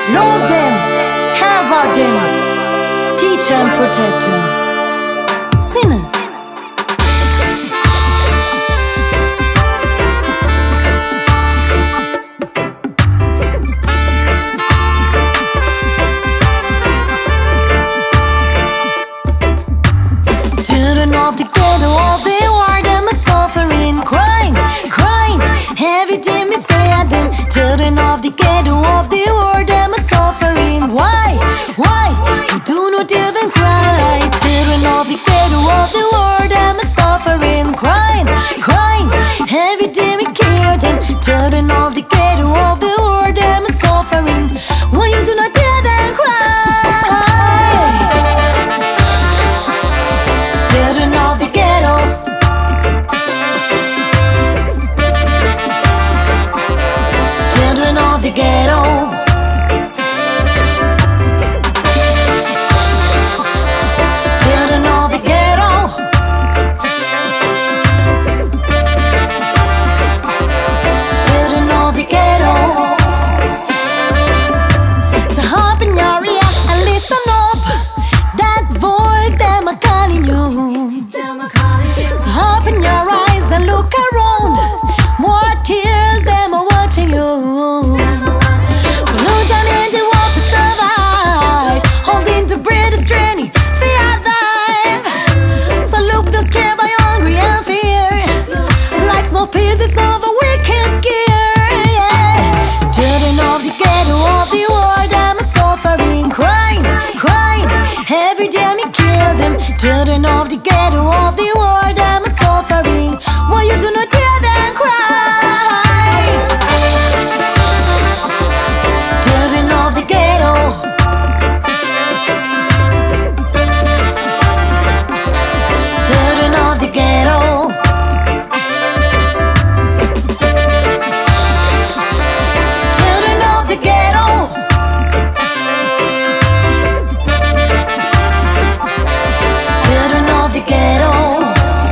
Love them, care about them, teach and protect them. Sinner. Children of the ghetto of the war, them a suffering, crying, crying. Every day me say I them. Children of the ghetto of the war, them a suffering. Why? You do not hear them cry. Children of the ghetto of the war, them a suffering, crying, crying. Every day me care them. Children of the ghetto of the war, them a suffering. Why you do not hear them cry? Children of the ghetto. Children of the ghetto. Children of the ghetto. Children of the ghetto. So open your ear and listen up. That voice, them a calling you. So open your eyes and look around. More tears, them are watching you. So look down in the world to survive. Holding to breathe is training, fear dive. So look the scared by hungry and fear. Like small pieces of a wicked gear, yeah. Children of the ghetto of the war, them are suffering, crying, crying. Every day me kill them. Children of the ghetto of the war, them are suffering. Why you do not hear them cry? Children of the ghetto. Children of the ghetto. Children of the ghetto. Children of the ghetto.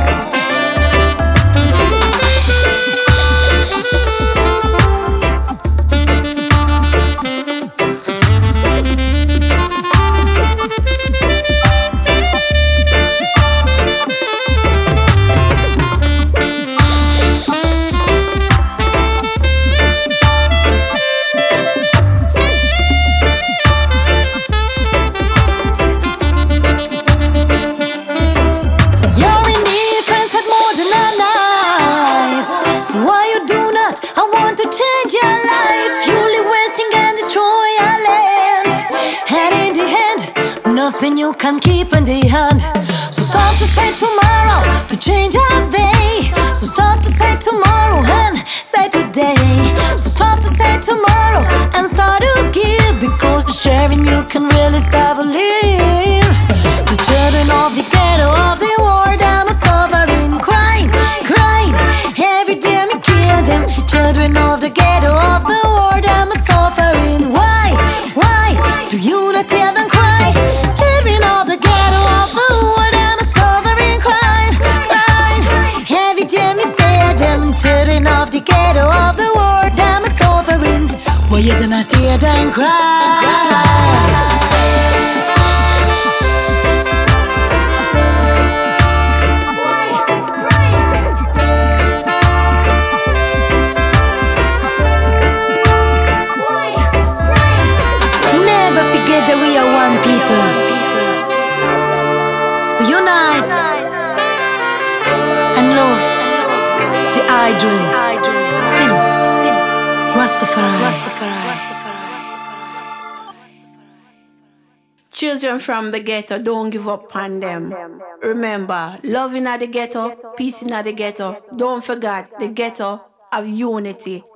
Your indifference had more than a knife. So why you do not? I want to change your life. You only wasting and destroy our land. And in the end, nothing you can keep in the hand. So stop to say tomorrow to change our day. So stop to say tomorrow and say today. So stop to say tomorrow and start to give. Because sharing you can really start to live. The children of the ghetto of the war, them are suffering, crying, crying. Every day me kill them. Children of the ghetto of the war, them are suffering. Why do you not hear them cry? Children of the ghetto of the war, them are suffering, crying, crying. Every day me say them. Children of the ghetto of the war, them are suffering. Why you do not hear them cry? Never forget that we are one people. So unite and love the idol. Sin, Rastafari. Children from the ghetto, don't give up on them. Remember, love in the ghetto, peace in the ghetto. Don't forget, the ghetto of unity.